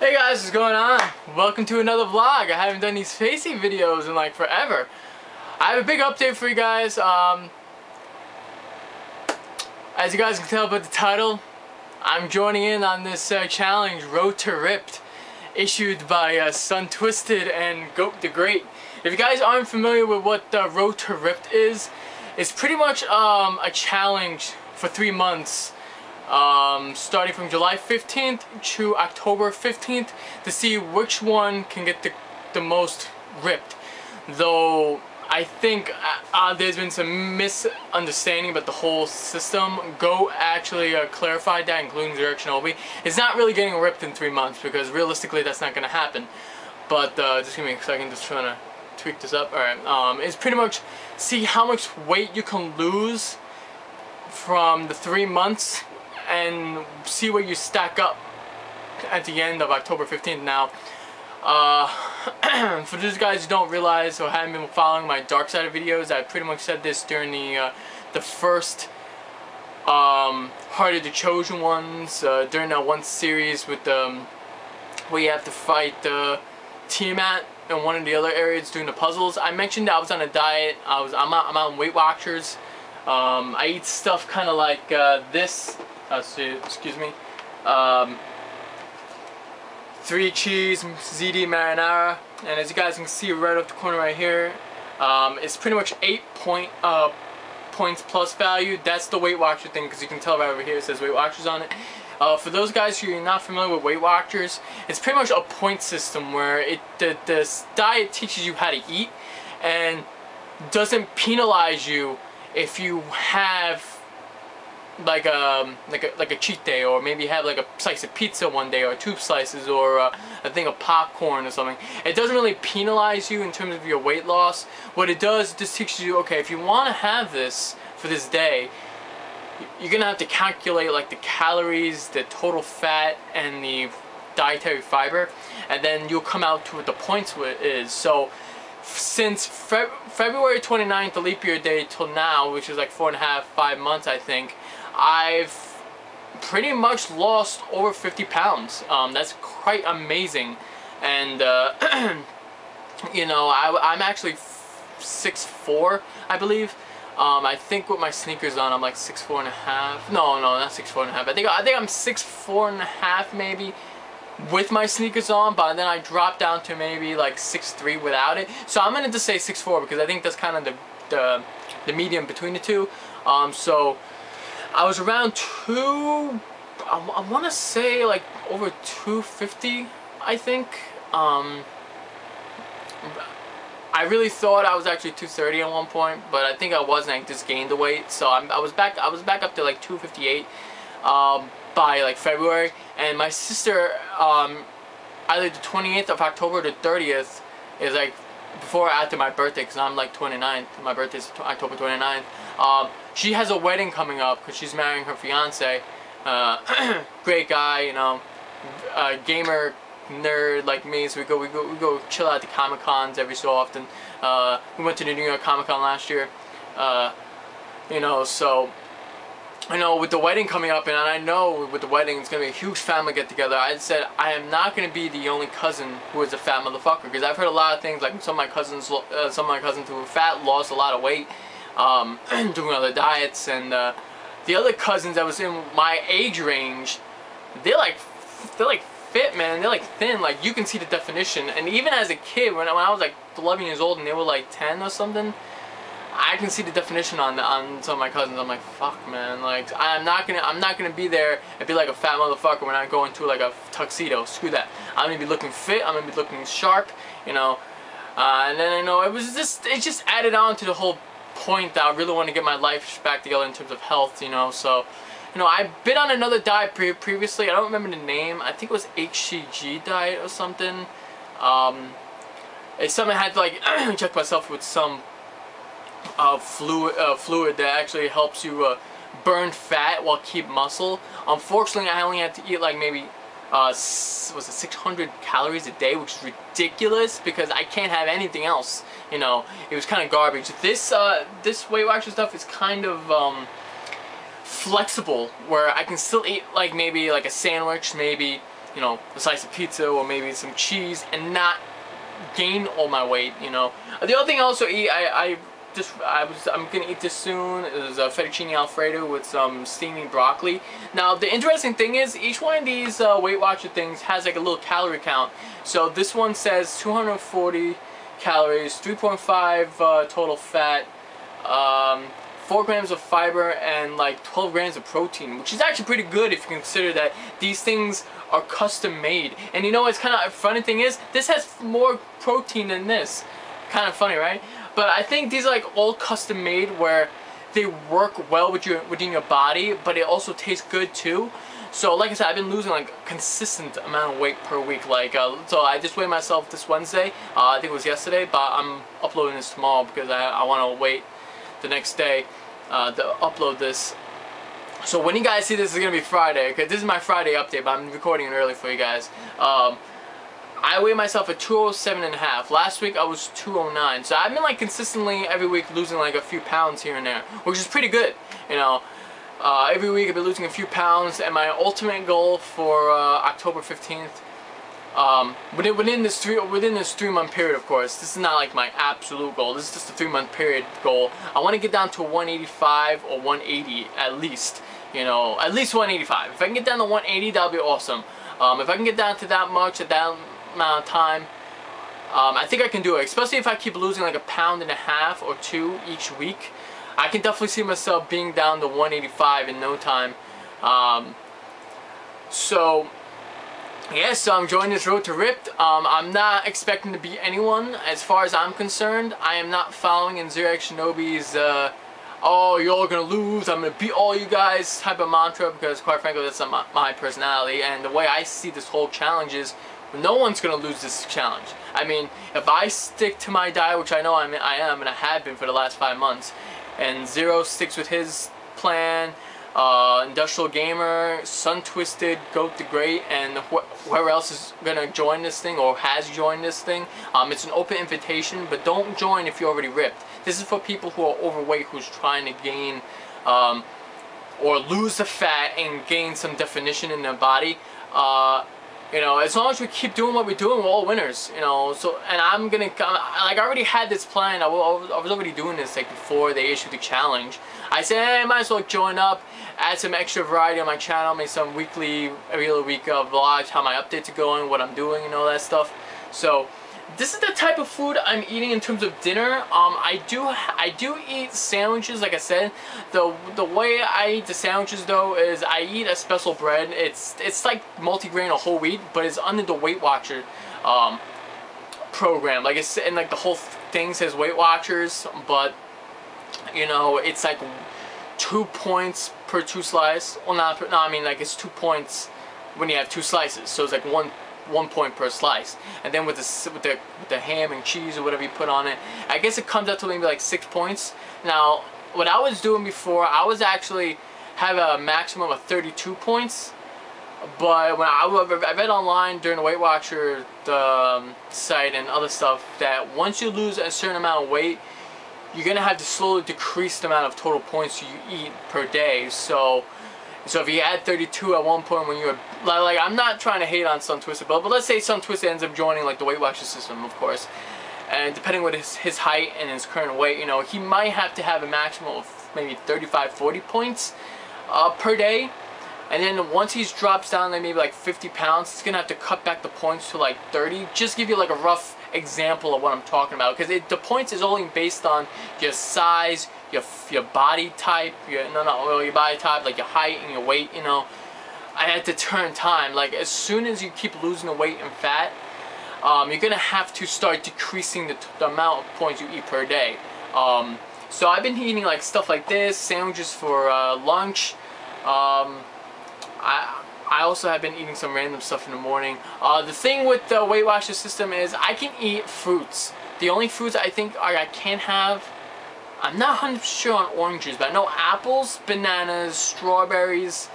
Hey guys, what's going on? Welcome to another vlog. I haven't done these facey videos in like forever. I have a big update for you guys. As you guys can tell by the title, I'm joining in on this challenge, Road to Ripped, issued by Sun Twisted and Goat the Great. If you guys aren't familiar with what Road to Ripped is, it's pretty much a challenge for 3 months. Starting from July 15th to October 15th to see which one can get the most ripped. Though I think there's been some misunderstanding about the whole system. Go actually clarified that, including Zurich Shinobi. It's not really getting ripped in 3 months because realistically that's not going to happen. But just give me a second, just trying to tweak this up. Alright, it's pretty much see how much weight you can lose from the 3 months and see where you stack up at the end of October 15th. Now, for those guys who don't realize or haven't been following my Dark Side of videos, I pretty much said this during the first Heart of the Chosen ones, during that one series with where you have to fight Tiamat in one of the other areas doing the puzzles. I mentioned that I was on a diet. I'm on Weight Watchers. I eat stuff kind of like this. Excuse me. 3 cheese, ZD marinara, and as you guys can see right off the corner right here, it's pretty much 8 points plus value. That's the Weight Watcher thing, because you can tell right over here it says Weight Watchers on it. For those guys who are not familiar with Weight Watchers, it's pretty much a point system where this diet teaches you how to eat and doesn't penalize you if you have like a cheat day, or maybe have like a slice of pizza one day, or 2 slices, or a thing of popcorn or something. It doesn't really penalize you in terms of your weight loss. What it does, it just teaches you, okay, if you want to have this for this day, you're gonna have to calculate like the calories, the total fat, and the dietary fiber, and then you'll come out to what the points is. So since February 29th, the leap year day, till now, which is like 4.5–5 months, I think, I've pretty much lost over 50 pounds. That's quite amazing. And you know, I'm actually 6'4", I believe. I think with my sneakers on, I'm like 6'4.5". No, not 6'4.5". I think I'm 6'4.5" maybe with my sneakers on, but then I dropped down to maybe like 6'3" without it. So I'm gonna just say 6'4", because I think that's kind of the medium between the two. So I was around I want to say like over 250, I think. I really thought I was actually 230 at one point, but I think I wasn't. I just gained the weight, so I was back up to like 258 by like February. And my sister, either the 28th of October or the 30th, is like before or after my birthday, because I'm like 29th. My birthday is October 29th. She has a wedding coming up because she's marrying her fiance. Great guy, you know, gamer nerd like me. So we go chill out at the Comic Cons every so often. We went to the New York Comic Con last year. You know, so you know, with the wedding coming up, and I know with the wedding it's gonna be a huge family get together. I said I am not gonna be the only cousin who is a fat motherfucker, because I've heard a lot of things, like some of my cousins who were fat lost a lot of weight doing other diets, and the other cousins that was in my age range, they're like fit, man. They're like thin, like you can see the definition. And even as a kid, when I was like 11 years old and they were like 10 or something, I can see the definition on some of my cousins. I'm like, fuck, man. Like, I'm not gonna be there and be like a fat motherfucker when I go into like a tuxedo. Screw that. I'm gonna be looking fit. I'm gonna be looking sharp. You know. And then you know, it just added on to the whole point that I really want to get my life back together in terms of health. You know. So, you know, I've been on another diet previously. I don't remember the name. I think it was HCG diet or something. It's something I had to like check myself with some fluid that actually helps you burn fat while keep muscle. Unfortunately, I only had to eat like maybe was it 600 calories a day, which is ridiculous because I can't have anything else. You know, it was kind of garbage. This Weight Watchers stuff is kind of flexible, where I can still eat like maybe like a sandwich, maybe you know, a slice of pizza or maybe some cheese and not gain all my weight, you know. The other thing I also eat, I'm gonna eat this soon, is a fettuccine alfredo with some steaming broccoli. Now the interesting thing is each one of these Weight Watcher things has like a little calorie count. So this one says 240 calories, 3.5 total fat, 4 grams of fiber, and like 12 grams of protein, which is actually pretty good if you consider that these things are custom made. And you know what's kind of a funny thing is, this has more protein than this. Kind of funny, right? But I think these are like all custom made where they work well within your body, but it also tastes good too. So like I said, I've been losing like a consistent amount of weight per week. Like so I just weighed myself this Wednesday. I think it was yesterday, but I'm uploading this tomorrow because I want to wait the next day to upload this. So when you guys see this, is gonna be Friday. Okay, this is my Friday update, but I'm recording it early for you guys. I weigh myself at 207.5. Last week I was 209. So I've been like consistently every week losing like a few pounds here and there, which is pretty good. You know, every week I've been losing a few pounds, and my ultimate goal for October 15th, within this 3-month period, of course. This is not like my absolute goal. This is just a 3-month period goal. I want to get down to 185 or 180 at least. You know, at least 185. If I can get down to 180, that'll be awesome. If I can get down to that much at that amount of time, I think I can do it. Especially if I keep losing like 1.5 pounds or 2 each week. I can definitely see myself being down to 185 in no time. So yes, so I'm joining this road to ripped. I'm not expecting to beat anyone as far as I'm concerned. I am not following in Zero Shinobi's oh, you're all gonna lose, I'm gonna beat all you guys type of mantra, because quite frankly that's not my personality. And the way I see this whole challenge is no one's gonna lose this challenge. I mean, if I stick to my diet, which I know I am and I have been for the last 5 months, and Zero sticks with his plan, Industrial Gamer, Sun Twisted, Goat the Great, and whoever else is gonna join this thing or has joined this thing, it's an open invitation, but don't join if you're already ripped. This is for people who are overweight, who's trying to gain or lose the fat and gain some definition in their body. You know, as long as we keep doing what we're doing, we're all winners. You know, so, and I'm gonna, like, I already had this plan. I was already doing this like before they issued the challenge. I said, hey, I might as well join up, add some extra variety on my channel, make some weekly, every other week vlogs, how my updates are going, what I'm doing, and all that stuff. So this is the type of food I'm eating in terms of dinner. I do eat sandwiches, like I said. The way I eat the sandwiches though is I eat a special bread. It's like multigrain or whole wheat, but it's under the Weight Watcher program. Like it's, and like the whole thing says Weight Watchers, but you know, it's like 2 points per 2 slice. Well, no, I mean like it's 2 points when you have 2 slices. So it's like one point per slice, and then with the ham and cheese or whatever you put on it, I guess it comes out to maybe like 6 points. Now, what I was doing before, I was actually have a maximum of 32 points, but when I read online during the Weight Watcher site and other stuff that once you lose a certain amount of weight, you're gonna have to slowly decrease the amount of total points you eat per day. So if you had 32 at one point when you were, like, I'm not trying to hate on Sun Twisted, but let's say Sun Twisted ends up joining like the Weight Watcher system, of course, and depending on his height and his current weight, you know, he might have to have a maximum of maybe 35-40 points per day. And then once he drops down like maybe like 50 pounds, he's gonna have to cut back the points to like 30. Just give you like a rough example of what I'm talking about, because the points is only based on your size, your body type, your body type, like your height and your weight. You know, I had to turn time. Like as soon as you keep losing the weight and fat, you're gonna have to start decreasing the amount of points you eat per day. So I've been eating like stuff like this, sandwiches for lunch. I also have been eating some random stuff in the morning. The thing with the Weight Watcher system is I can eat fruits. The only fruits I think I can't have, I'm not 100% sure on oranges, but I know apples, bananas, strawberries,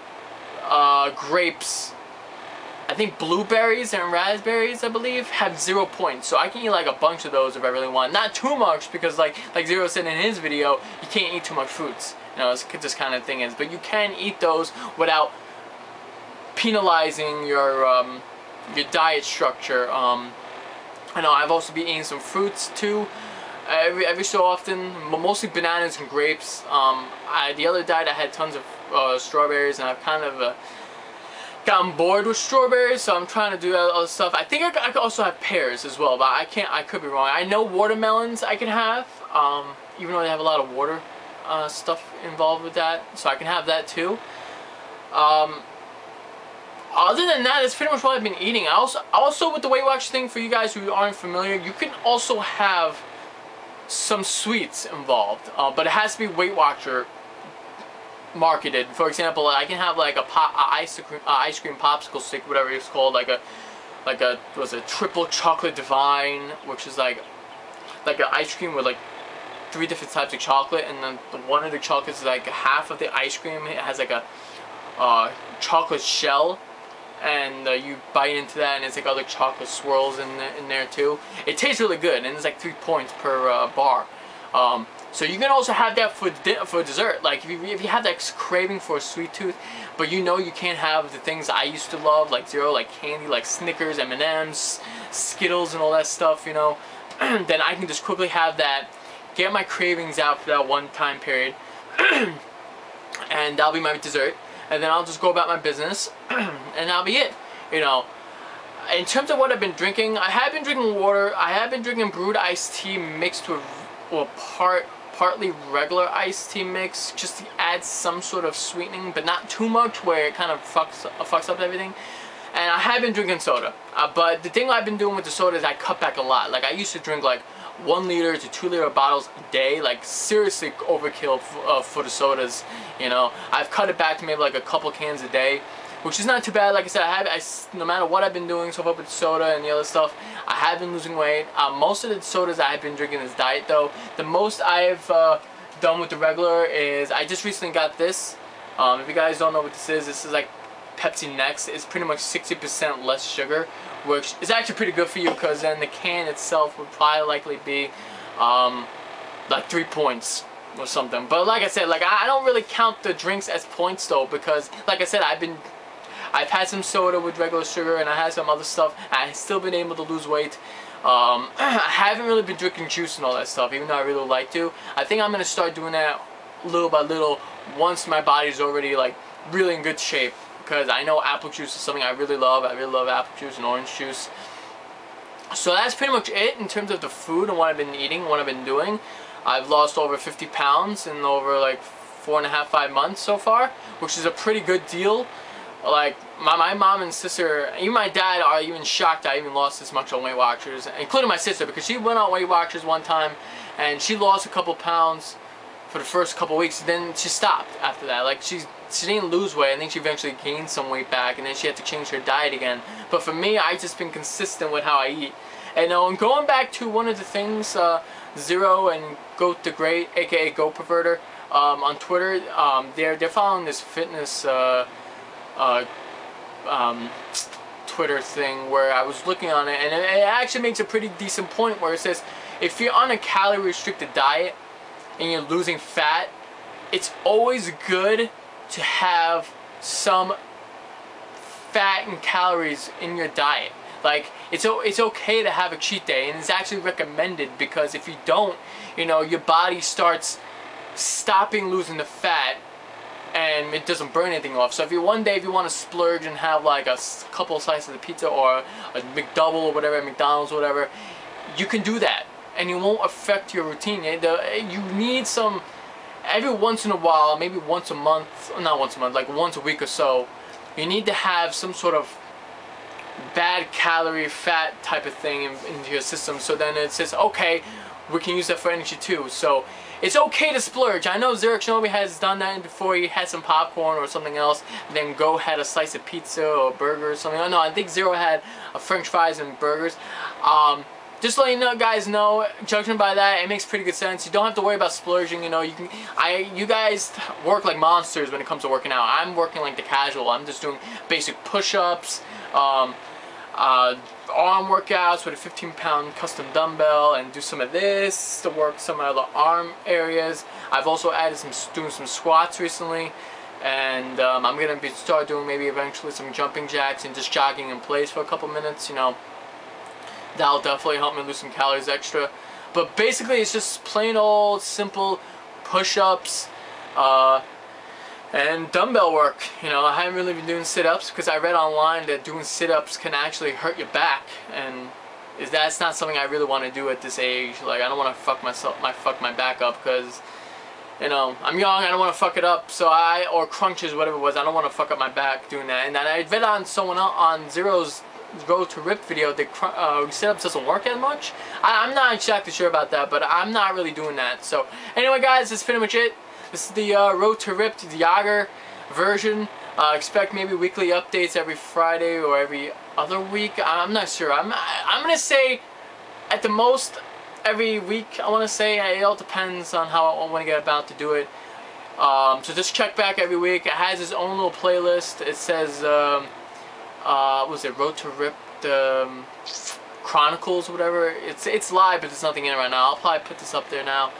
grapes, I think blueberries and raspberries, I believe, have 0 points. So I can eat like a bunch of those if I really want. Not too much, because like Zero said in his video, you can't eat too much fruits. You know, it's this kind of thing is. But you can eat those without penalizing your diet structure. I know I've also been eating some fruits too, every so often, mostly bananas and grapes. The other diet I had tons of strawberries, and I've kind of gotten bored with strawberries, so I'm trying to do other stuff. I think I could also have pears as well, but I could be wrong. I know watermelons I can have, even though they have a lot of water stuff involved with that, so I can have that too. Other than that, that's pretty much what I've been eating. Also with the Weight Watchers thing, for you guys who aren't familiar, you can also have some sweets involved, but it has to be Weight Watcher marketed. For example, I can have like a ice cream popsicle stick, whatever it's called, like a was it triple chocolate divine, which is like an ice cream with like 3 different types of chocolate, and then one of the chocolates is like half of the ice cream. It has like a chocolate shell, and you bite into that, and it's like other chocolate swirls in there too. It tastes really good, and it's like 3 points per bar. So you can also have that for dessert. Like if you have that craving for a sweet tooth, but you know you can't have the things I used to love, like Zero, like candy, like Snickers, M&Ms, Skittles, and all that stuff, you know, then I can just quickly have that, get my cravings out for that one time period, and that'll be my dessert. And then I'll just go about my business, and that'll be it, you know. In terms of what I've been drinking, I have been drinking water. I have been drinking brewed iced tea mixed with, well, partly regular iced tea mix, just to add some sort of sweetening, but not too much where it kind of fucks up everything. And I have been drinking soda, but the thing I've been doing with the soda is I cut back a lot. Like I used to drink like 1 liter to 2 liter bottles a day, like seriously overkill for the sodas, you know. I've cut it back to maybe like a couple cans a day, which is not too bad. Like I said, no matter what I've been doing so far with the soda and the other stuff, I have been losing weight. Most of the sodas I have been drinking is diet though. The most I've done with the regular is, I just recently got this. If you guys don't know what this is like Pepsi Next. It's pretty much 60% less sugar, which is actually pretty good for you, because then the can itself would probably likely be like 3 points or something. But like I said, like I don't really count the drinks as points though, because like I said, I've had some soda with regular sugar, and I had some other stuff, and I've still been able to lose weight. I haven't really been drinking juice and all that stuff, even though I really like to. I think I'm going to start doing that little by little once my body's already like really in good shape, because I know apple juice is something I really love. I really love apple juice and orange juice. So that's pretty much it in terms of the food and what I've been eating, what I've been doing. I've lost over 50 pounds in over like 4.5, 5 months so far, which is a pretty good deal. Like my mom and sister, even my dad, are even shocked I even lost this much on Weight Watchers, including my sister, because she went on Weight Watchers one time and she lost a couple pounds for the first couple weeks, and then she stopped after that. Like she didn't lose weight. I think she eventually gained some weight back, and then she had to change her diet again. But for me, I've just been consistent with how I eat. And going back to one of the things, Zero and Goat the Great, aka Goat Perverter, on Twitter, they're following this fitness Twitter thing where I was looking on it, and it actually makes a pretty decent point where it says if you're on a calorie restricted diet and you're losing fat, it's always good to have some fat and calories in your diet. Like it's okay to have a cheat day, and it's actually recommended, because if you don't, you know, your body starts stopping losing the fat and it doesn't burn anything off. So if you one day if you want to splurge and have like a couple of slices of pizza or a McDouble or whatever, McDonald's or whatever, you can do that and it won't affect your routine. You need some, every once in a while, maybe once a month, not once a month, like once a week or so, you need to have some sort of bad calorie fat type of thing into your system, so then it says, okay, we can use that for energy too. So it's okay to splurge. I know Zero Shinobi has done that before. He had some popcorn or something else, then Go had a slice of pizza or a burger or something. Oh no, I think Zero had a French fries and burgers. Just letting you know, guys know, judging by that, it makes pretty good sense. You don't have to worry about splurging. You know, you guys work like monsters when it comes to working out. I'm working like the casual. I'm just doing basic push-ups, arm workouts with a 15-pound custom dumbbell, and do some of this to work some of the arm areas. I've also added doing some squats recently, And I'm gonna start doing maybe eventually some jumping jacks and just jogging in place for a couple minutes. You know, that'll definitely help me lose some calories extra. But basically, it's just plain old simple push-ups and dumbbell work. You know, I haven't really been doing sit-ups because I read online that doing sit-ups can actually hurt your back, and that's not something I really want to do at this age. Like, I don't want to fuck my back up because, you know, I'm young, I don't want to fuck it up, so or crunches, whatever it was, I don't want to fuck up my back doing that. And then I read on someone else, on Zero's Road to Rip video, that sit-ups doesn't work as much. I'm not exactly sure about that, but I'm not really doing that. So, anyway guys, that's pretty much it. This is the Road to Rip, the Yager version. Expect maybe weekly updates every Friday or every other week. I'm not sure. I'm gonna say at the most every week. I want to say it all depends on how I want to get about to do it. So just check back every week. It has its own little playlist. It says what was it, Road to Rip, the Chronicles, whatever. It's live, but there's nothing in it right now. I'll probably put this up there now.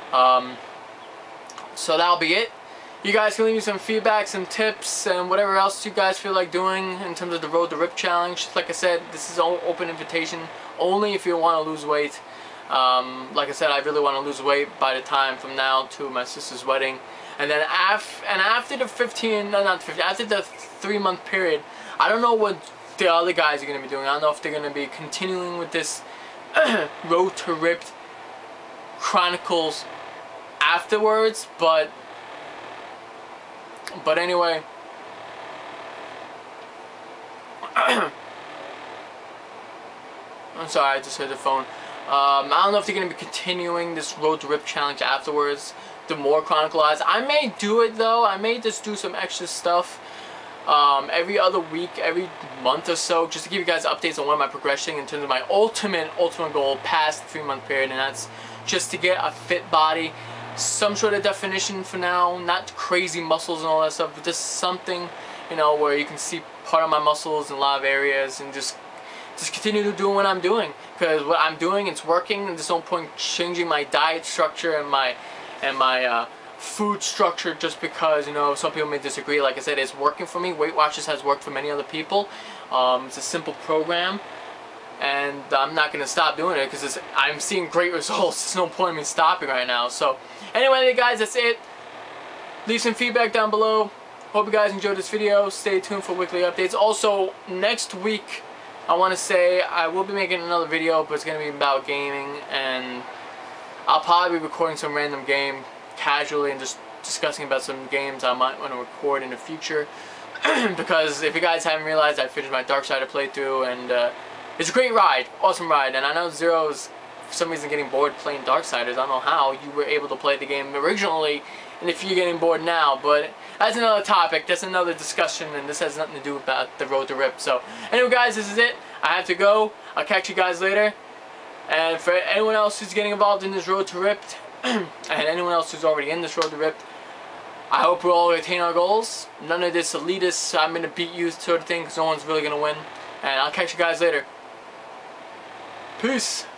So that'll be it. You guys can leave me some feedback, some tips, and whatever else you guys feel like doing in terms of the Road to Rip challenge. Like I said, this is an open invitation only if you want to lose weight. Like I said, I really want to lose weight by the time from now to my sister's wedding. And then after the 3-month period, I don't know what the other guys are going to be doing. I don't know if they're going to be continuing with this Road to Rip Chronicles afterwards, but anyway, I'm sorry, I just heard the phone. I don't know if they're going to be continuing this Road to Rip challenge afterwards, the more chronicalized. I may do it though. I may just do some extra stuff every other week, every month or so, just to give you guys updates on what my progression in terms of my ultimate goal past the 3-month period, and that's just to get a fit body, some sort of definition for now, not crazy muscles and all that stuff, but just something, you know, where you can see part of my muscles in a lot of areas, and just continue to do what I'm doing, because what I'm doing, it's working, and there's no point changing my diet structure and my food structure just because, you know, some people may disagree. Like I said, it's working for me. Weight Watchers has worked for many other people. It's a simple program, and I'm not going to stop doing it because I'm seeing great results. There's no point in me stopping right now. So anyway guys, that's it. Leave some feedback down below. Hope you guys enjoyed this video. Stay tuned for weekly updates. Also, next week, I want to say I will be making another video, but it's going to be about gaming, and I'll probably be recording some random game casually and just discussing about some games I might want to record in the future. Because if you guys haven't realized, I finished my Darksider playthrough, and it's a great ride, awesome ride. And I know Zero's for some reason getting bored playing Darksiders. I don't know how you were able to play the game originally, and if you're getting bored now, but that's another topic, that's another discussion, and this has nothing to do about the Road to Rip. So anyway guys, this is it. I have to go. I'll catch you guys later. And for anyone else who's getting involved in this Road to Rip, and anyone else who's already in this Road to Rip, I hope we all attain our goals. None of this elitist, I'm going to beat you sort of thing, because no one's really going to win. And I'll catch you guys later. Peace.